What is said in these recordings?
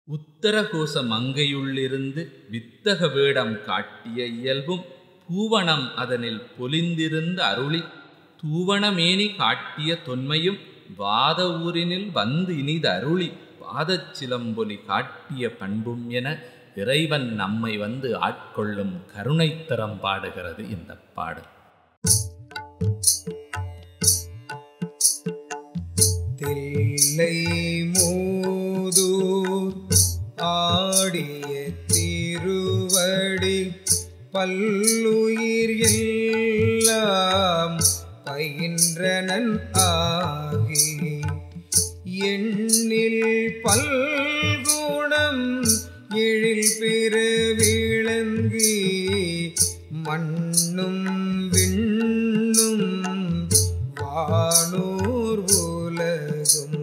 உத்தரகோச மங்கையுள்ளிருந்து வித்தக வேடம் காட்டிய இயல்பும் பூவணம் அதனில் பொலிந்திருந்த அருளி தூவணமேனி காட்டிய தொன்மையும் வாத ஊரினில் வந்து இனிது அருளி பாதச் சிலம்பொலி காட்டிய பண்பும் என இறைவன் நம்மை வந்து ஆட்கொள்ளும் கருணைத்தரம் பாடுகிறது இந்த பாடல். தில்லை மூதூர் ஆடிய திருவடி பல்லுயிர் எல்லாம் பயின்றனன் ஆகி எண்ணில் பல்குணம் எழில் பெற விளங்கி மண்ணும் விண்ணும் வானூர் உலகும்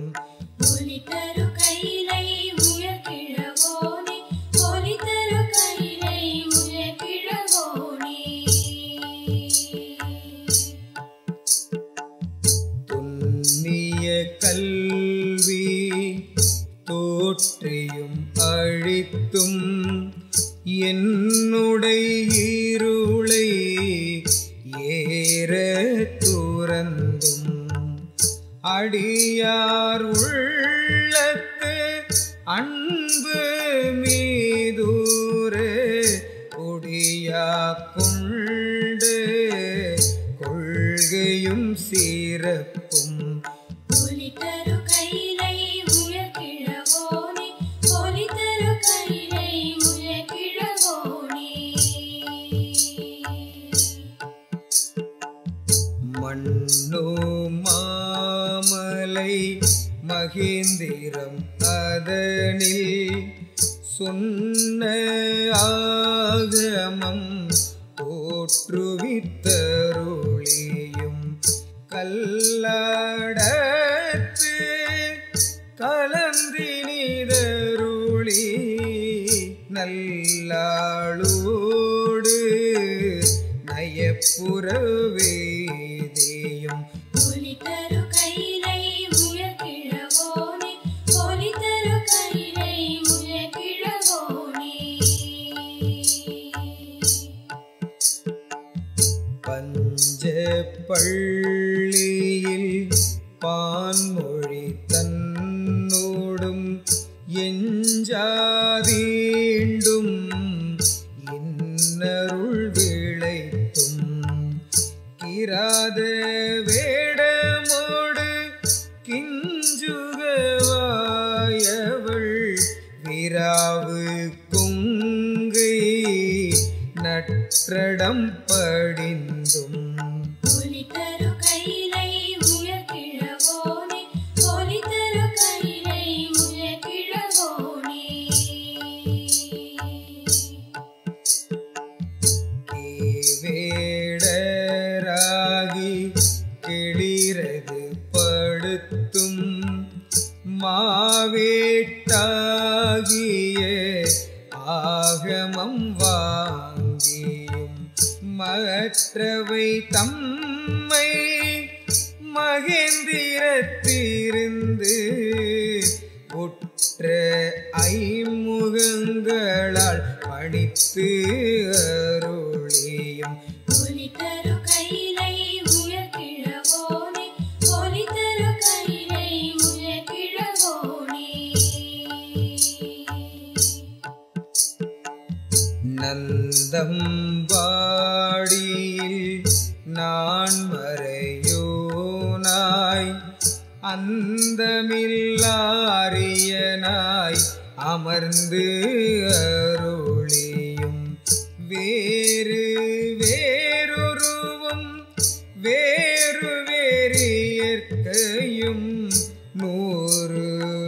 துன்னிய கல்வி தோற்றியும் அழித்தும் என்னுடைய இருளை ஏற துறந்தும் அடியார் உள்ளத்து அன்பு மீதூர கொடியா கொண்டு கொள்கையும் சிறப்பும் மண்ணோ மாமலை மகேந்திரம் அதனில் சொன்ன ஆகமம் தோற்றுவித்தருளியும் கல்லடத்து கலந்தினிதருளி நல்லாளோடு நயப்புறவேதியும் பஞ்ச பள்ளியில் பான்மொழி தன்னோடும் எஞ்சாதீண்டும் இன்னருள் விளைத்தும் கிராத வேடமோடு கிஞ்சுகவாயவள் விராவு கொங்கை நற்றடம் படிந்தும் வேடராகி கிளிரது படுத்தும் மாவேட்டாகிய ஆகமம் வாங்கியும் மற்றவை தம்மை மகேந்திரத்திருந்து உற்ற ஐமுகங்களால் பணித்து அருளியும் நந்தம்பாடியில் நான் மறையோனாய் அந்தமில்லாரியனாய் அமர்ந்து அருளியும் வேறு வேறொருவும் வேறு வேறு இயற்கையும் நூறு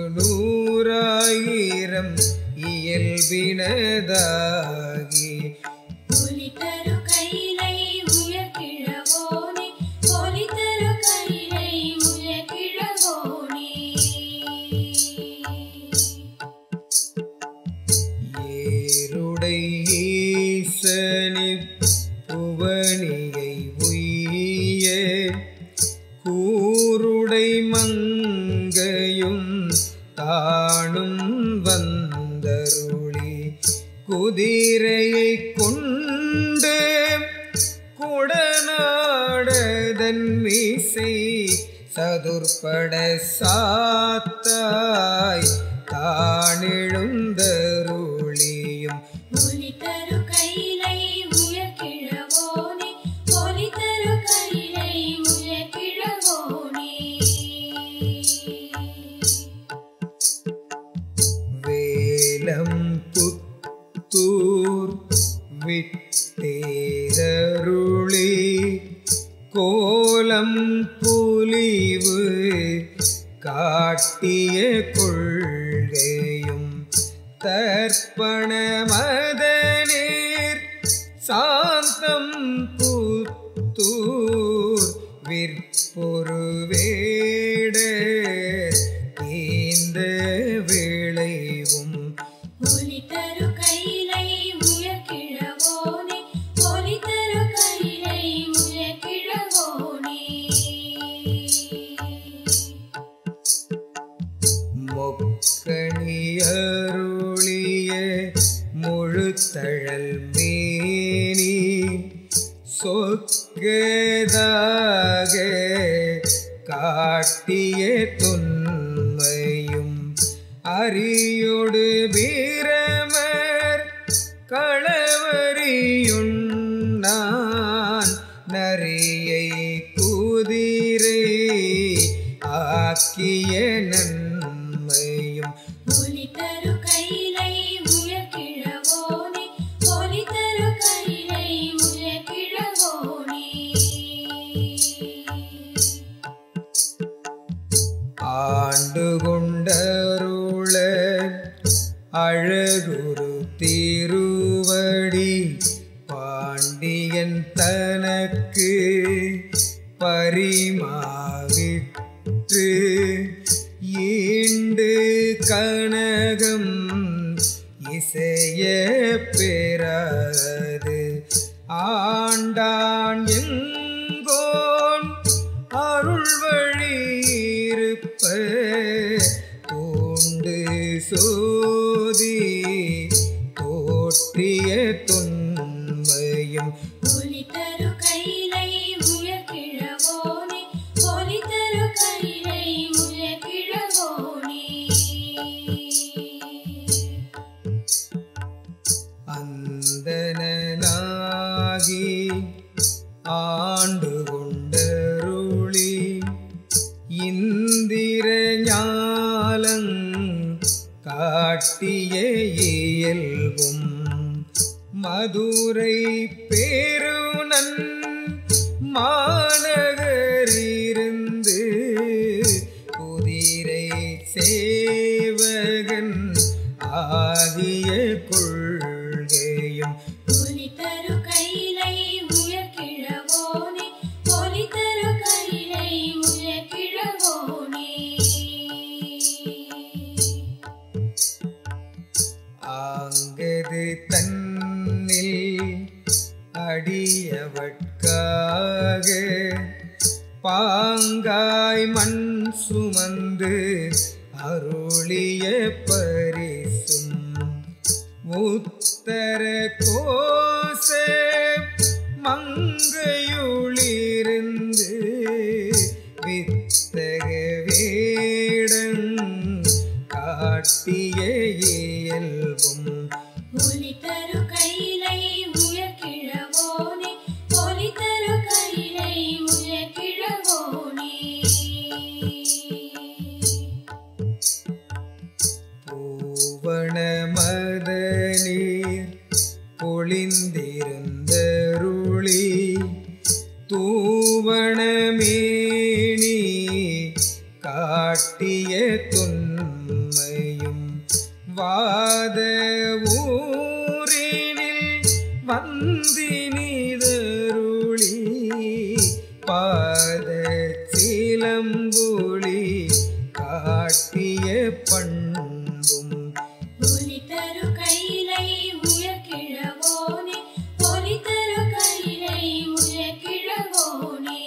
நூறாயிரம் இயல்பினதாகி ஏருடை ஈசனிற் புவனியை உய்ய கூருடை மங்கையும் தானும் வந்து சதுர்பட சாத்தாய் தானெழுந்தருளியும் ஒலி தரு கைலை உயர்கிழவோனே ஒலி தரு கைலை உயர்கிழவோனே வேலம் புத்தூர் விட்டேரருளி கோலம் புலிவு காட்டிய கொள்கையும் தர்ப்பண மதநீர் சாந்தம் புத்தூர் விற்பொரு வேட இந்த விளைவும் ஒலி தரு கைலை உயர்கிழவோனே ஒலி தரு கைலை உயர்கிழவோனே மொக்கணியருளிய முழுத்தழல் மேனி சொக்கதாக காட்டிய தொன்மையும் அரியோடு வீரமர் களவரியுண்ணான் நரியை குதிரை ஆக்கிய நன்மையும் ஒலி தரு கைலை உயர்கிழவோனே ஒலி தரு கைலை உயர்கிழவோனே ஆண்டு கொண்டருள அழகுரு திருவடி பாண்டியன் தனக்கு பரிமாவிற்று ஈண்டு கனகம் இசைய பெறாது ஆண்டான் எங்கோன் அருள் வழி இருப்ப பூண்டு சோதி தோற்றிய தொன்மையும் ஒலி தரு கைலை உயர்கிழவோனே ஒலி தரு கைலை உயர்கிழவோனே அந்தனாகி ஆண்டு கொண்டருளி இந்திர ஞாலங் காட்டிய இயல்பும் மதுரை பேருநன் மாநகரிருந்து குதிரை சேவகன் ஆகிய கொள்கையும் ஒலி தரு கைலை உயர்கிழவோனே ஒலி தரு கைலை உயர்கிழவோனே ஆங்கது தன்னில் அடியவட்காக பாங்காய் மண் சுமந்து அருளிய பரிசும் உத்தர கோச மங்கையுளிருந்து வித்தக வேடங் காட்டிய இயல்பும் ஒலி தரு கைலை உயர்கிழவோனே ஒலி தரு கைலை உயர்கிழவோனே பூவண மதநீர் பொழிந்திருந்தருளி தூவணமேனி காட்டிய தொன்மையும் வாத ஊரினில் வந்தினிதருளி பாத சிலம்பொலி காட்டிய பண்பும் ஒலி தரு கைலை உயர்கிழவோனே ஒலி தரு கைலை உயர்கிழவோனே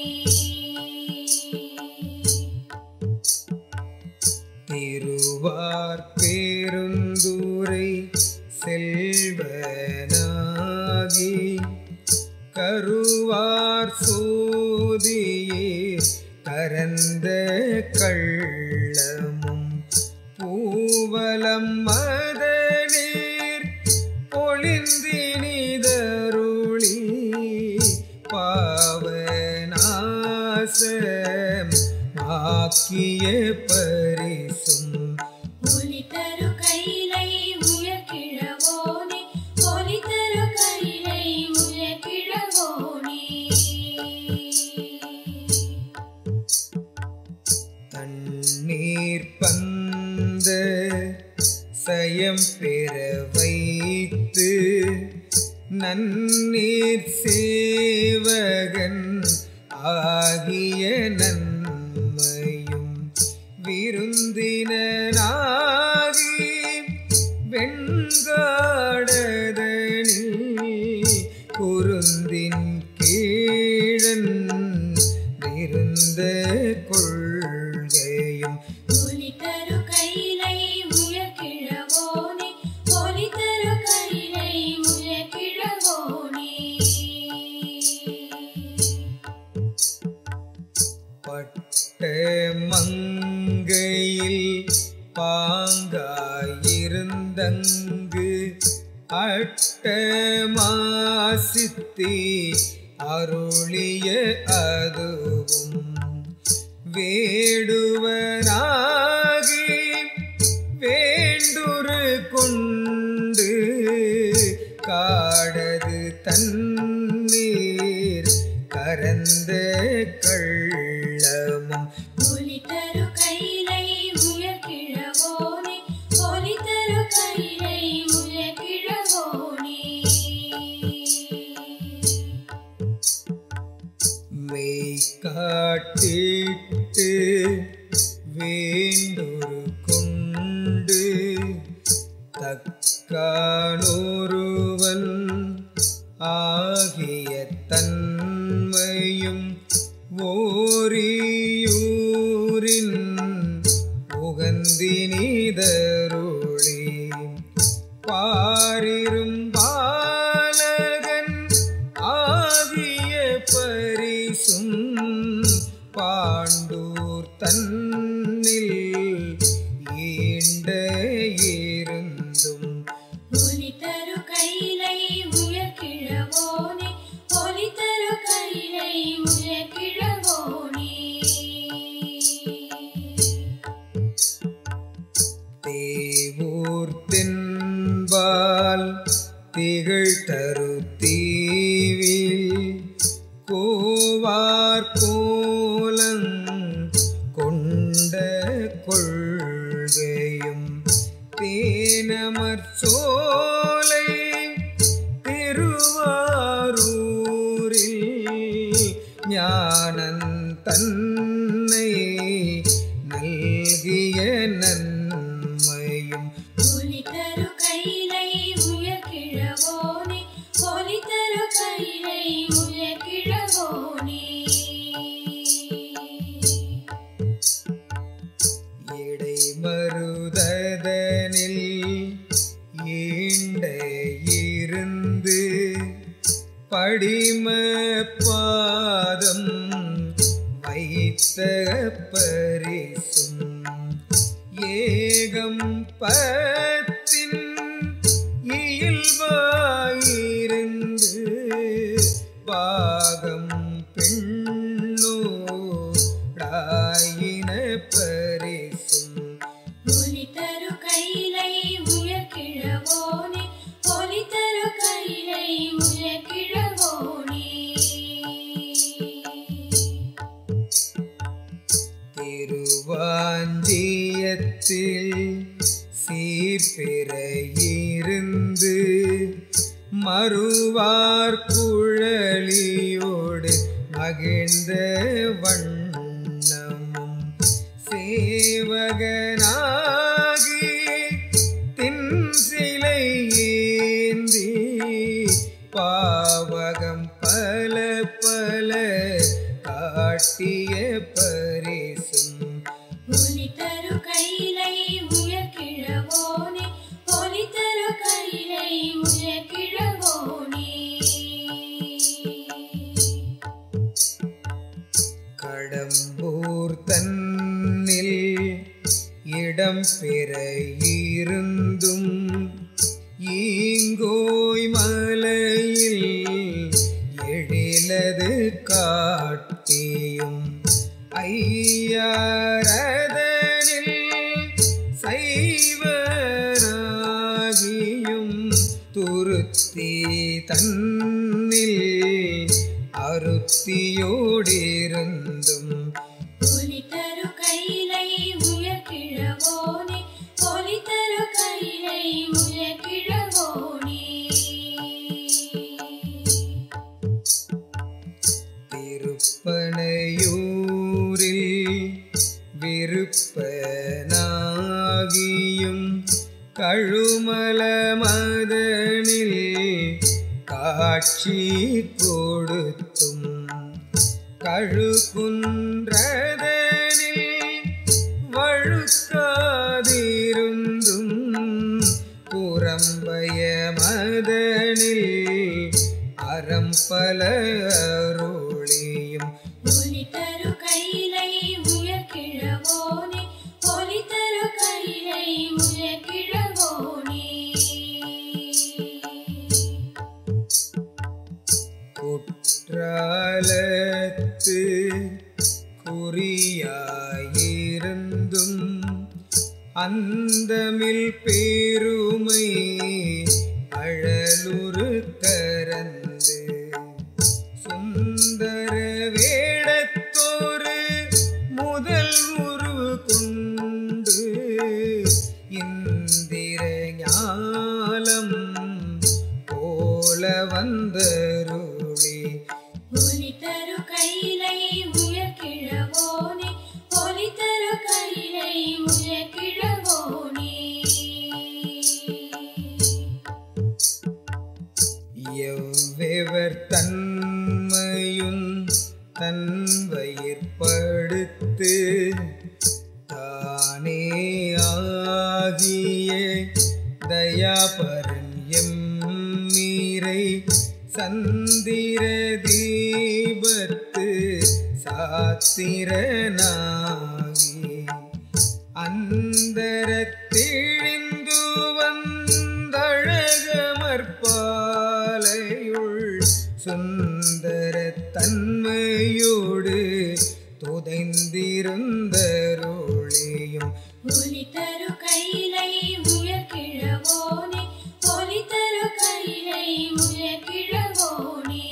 திருவார் பேருந்துரை செல்வனாகி கருவார் சோதியே கரந்த கள்ளமும் பூவலம் மதநீர் பொழிந்தினிதருளி பாவநாசம் ஆக்கிய பரிசும் ஒலி தரு கைலை உயர்கிழவோனே ஒலி தரு கைலை உயர்கிழவோனே தண்ணீர் பந்த சயம் பெற வைத்து நன்னீர் சேவகன் ஆகிய நன்மையும் விருந்தினனாகி வெண்காடதனில் குருந்தின் கீழன் விருந்த கொள்கையும் ஒலி தரு கைலை உயர்கிழவோனே ஒலி தரு கைலை உயர்கிழவோனே பட்ட மங்கையில் பாங்காயிருந்தங்கு அட்டமாசித்தி அருளிய அதுவும் வேடுவனாகி வேண்டுரு கொண்டு காடது தண்ணீர் கரந்த கள்ளமும் ஒலி தரு கைலை உயர்கிழவோனே ஒலி தரு கைலை உயர்கிழவோனே மெய்காட்டிட்டு வேண்டுரு கொண்டு தக்கானொருவன் ஆகிய தன்மையும் ஓரியூரின் உகந்தினிதருளி பாரிரும் பாலகன் ஆகிய பரிசும் பாண்டூர் தன்னில் ஈண்ட இருந்தும் ஒலி தரு கைலை உயர்கிழவோனே ஒலி தரு கைலை உயர்கிழவோனே தேவூர் தென்பால் திகழ் தரு தீவில் கோவார் கோலங் கொண்ட கொள்கையும் தேனமர் சோலை திருவாரூரில் ஞானன் தன்னை நல்கிய நன்மையும் ஒலி தரு கைலை உயர்கிழவோனே ஒலி தரு கைலை உயர்கிழவோனே இடை மருதனில் ஈண்ட இருந்து படிம பாதம் வைத்த பரிசும் ஏகம் பத்தின் இயல்பாயிருந்து பாகம் பெண்ணோடாயின பரிசும் ஒலி தரு கைலை உயர்கிழவோனே ஒலி தரு கைலை உயர்கிழவோனே திருவாஞ்சியத்தில் சீர்பெற இருந்து மறுவார் குழலியோடு மகிழ்ந்த வண்ணமும் சேவகனாகி தின் சிலை ஏந்தி பாவகம் பல பல காட்டிய பரிசும் ஒலி தரு கைலை உயர்கிழவோனே ஒலி தரு கைலை உயர்கிழவோனே கடம்பூர் ஊர் தன்னில் இடம் பெற இருந்தும் ஈங்கோய் மலையில் எழிலது காட்டியும் ஐயரதனில் சைவராகியும் துருத்தி தன்னில் அருத்தியோடிருந்தும் ஒலிதரு கைலை உயர்கிழவோனே ஒலிதரு கைலை உயர்கிழவோனே திருப்பனையூரில் விருப்பனாகியும் கழுமல மதனில் காட்சி கொடுத்தும் கழுகுன்றதனில் வழுக்காதிருந்தும் புறம்பய மதனில் அறம்பல அருளியும் ஒலிதரு கைலை உயர்கிழவோனே ஒலிதரு கைலை உயர்கிழவோனே குற்றாலத்து குறியாயிருந்தும் அந்தமில் பெருமை அழலுரு கரந்து சுந்தர வேடத்தோரு முதல் உரு கொண்டு இந்திர ஞாலம் போல வந்தருளி ஒலிதரு கைலை உயர்கிழவோனே ஒலிதரு கைலை உயர்கிழவோனே எவ்வெவர் தன்மையுன் தன் வயிற்படுத்து தானே ஆகிய தயாபரன் எம்மீரை சந்திர தீபத்து சாத்திரனாகி அந்தரத்திழிந்து வந்தழகமற்பாலையுள் சுந்தர தன்மையோடு துதைந்திருந்தருளியும் ஒலிதரு கைலை உயர்கிழவோனே ஒலிதரு கைலை உயர்கிழவோனே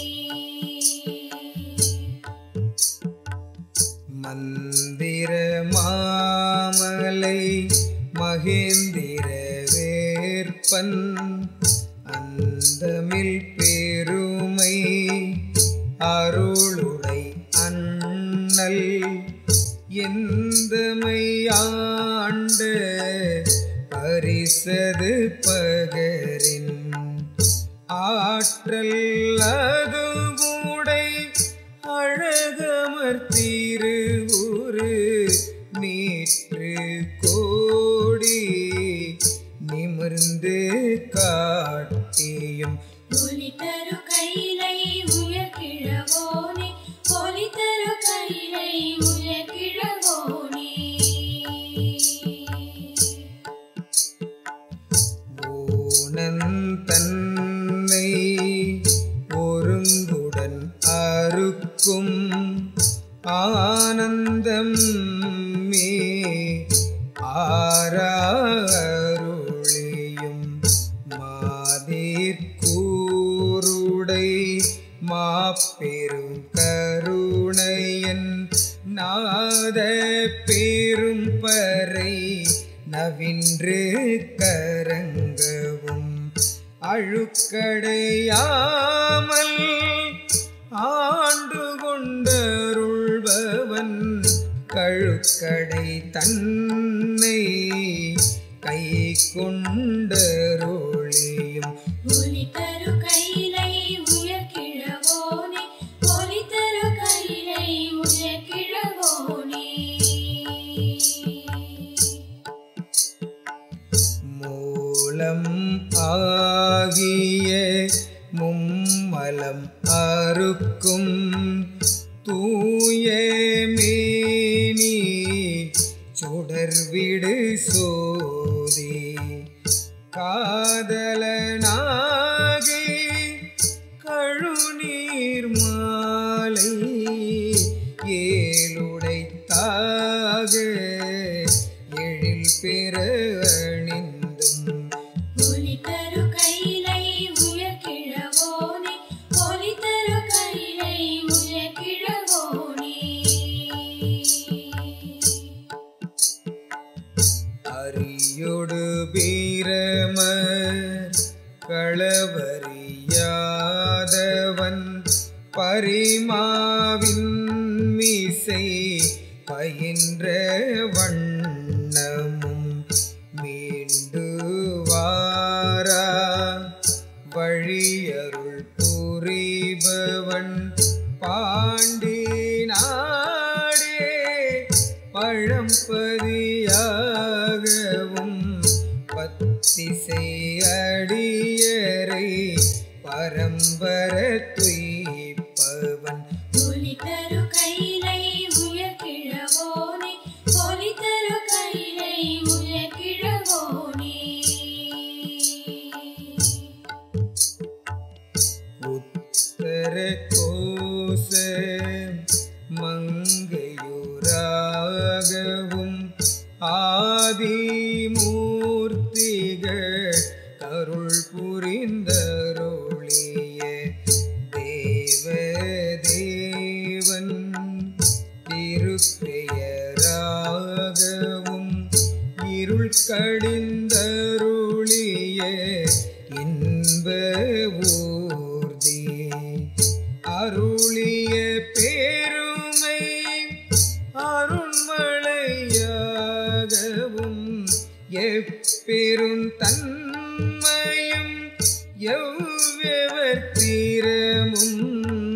மந்திர மாமலை மகேந்திர வேற்பன் அந்தமில் பெருமை அருளுடை அண்ணல் எந்தமையாண்ட பரிசது பகரின் ஆற்றல் அது கூடை அழகமர் திருவுரு நீற்று கோடி நிமிர்ந்து காட்டியும் ஒலிதரு கைலை உயர்கிழவோனே ஒலிதரு கைலை உயர்கிழவோனே ஊனந்தன்னை ஒருங்குடன் அறுக்கும் ஆனந்தம் மே ஆராருளியும் மாதிற்கூருடை மாப்பெரும் கருணையன் நாத பெரும் பறை நவின்று கரங்கவும் அழுக்கடையாமல் ஆண்டு கொண்டருள்பவன் கழுக்கடை தன்னை கை கொண்டருளியும் ஒலிதரு கைலை உயர்கிழவோனே ஒலிதரு கைலை உயர்கிழவோனே மூலம் ஆகிய மும்மலம் அறுக்கும் தூய மே விடு சோதி காதலனாகி கழுநீர் மாலை ஏழுடைத்தாக எழில் பெற அணிந்தும் ஒலி தரு கைலை உயர்கிழவோனே ஒலி தரு கைலை உயர்கிழவோனே அரியோடு வீரமர் களவறியாதவன் பரிமாவின் மீசை பயின்ற வண்ணமும் மீண்டு வாரா வழியருள் புரிபவன் பாண்டி நாடே பழம்பதியாகவும் பத்திசை அடியரை பரம்பர துய்ப்பவன் ஒலி தரு கைலை உயர்கிழவோனே ஒலி தரு கைலை உயர்கிழவோனே உத்தர கோச மங்கையுராகவும் ஆதிமூர்த்திகள் கருள் புரிந்தருளிய தேவதேவன் திருப்பெயராகவும் இருள் கடிந்தருளிய இன்ப ஊர்தி அருளிய பேருமை அருண்மழையாகவும் எப்பெரும் தன்மையும் எவ்வெவர் தீரமும்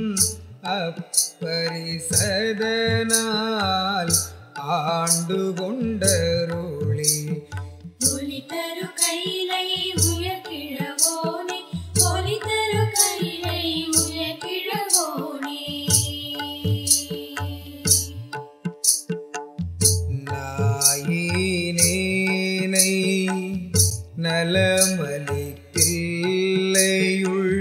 அப்பரிசதனால் ஆண்டு கொண்டருளி ஒலி தரு கைலை உயர்கிழவோனே ஒலி தரு கைலை உயர்கிழவோனே நாயினேனை நலமளித்தில்லையுள்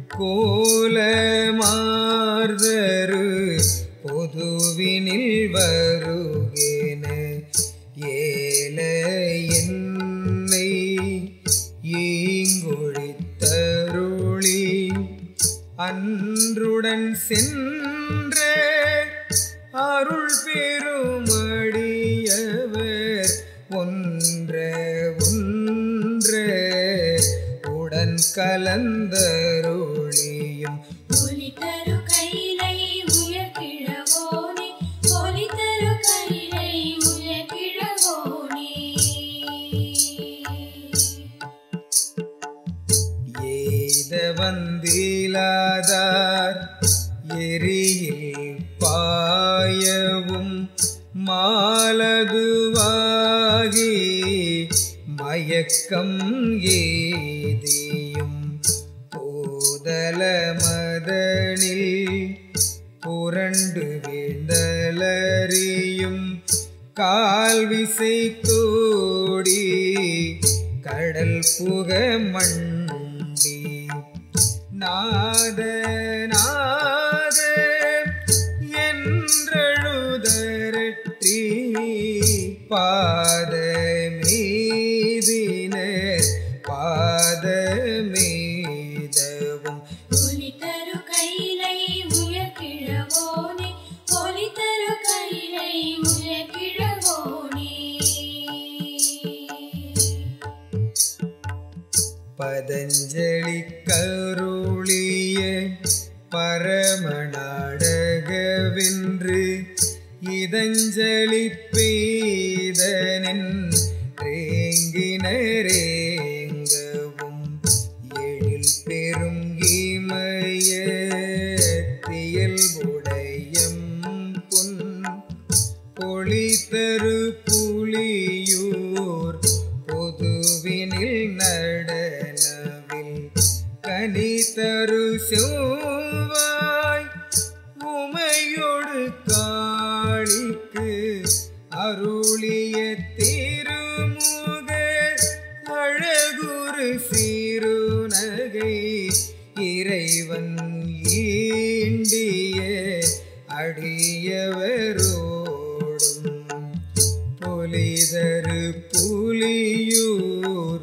கோலமார்தரு பொதுவினில் வருகேன ஏல என்னை ஈங்கொழித்தருளி அன்றுடன் சென்ற அருள் பெருமடியவர் ஒன்ற உடன் கலந்தருளியும் ஒலி தரு கைலை உயர்கிழவோனே ஒலி தரு கைலை உயர்கிழவோனே ஏத வந்திலாதார் எரியில் பாயவும் மாலதுவாகி மயக்கம் ஏதியும் போதல மதனில் புரண்டு வீழ்ந்தலறியும் கால்விசை கோடி கடல் புக மண்டி நாத நாத என்றழுதரற்றி பாத மீதினர் பாத மீதவும் ஒலி தரு கைலை உயர்கிழவோனே ஒலி தரு கைலை உயர்கிழவோனே பதஞ்சலி கருளிய பரமநாடகவென்று இதஞ்சலி பெய்தனின் ரேங்கினரேங்கவும் எழில் பெரும் இமய தியல்புடையம் பொன் பொழித்தரு புலியூர் பொதுவினில் நடனவில் கனிதரு செவ்வாய் உமையொடு காளிக்கு அருளிய திருமுக அழகுரு சீருநகை இறைவன் ஈண்டிய அடியவரோடும் பொலிதரு புலியூர்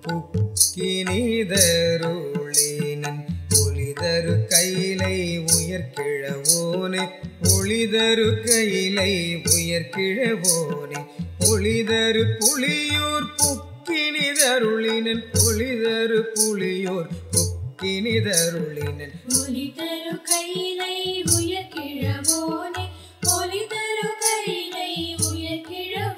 புக்கினிதருளினன் ஒளிதரு கைலை உயர்கிழவோனே ஒளிதரு கைலை உயர்கிழவோனே ஒளிதரு புலியூர் புக்கினிதருளினன் ஒளிதரு புலியூர் புக்கினிதருளினன் ஒளிதரு கைலை உயர்கிழவோனே ஒளிதரு கைலை உயர்கிழவோனே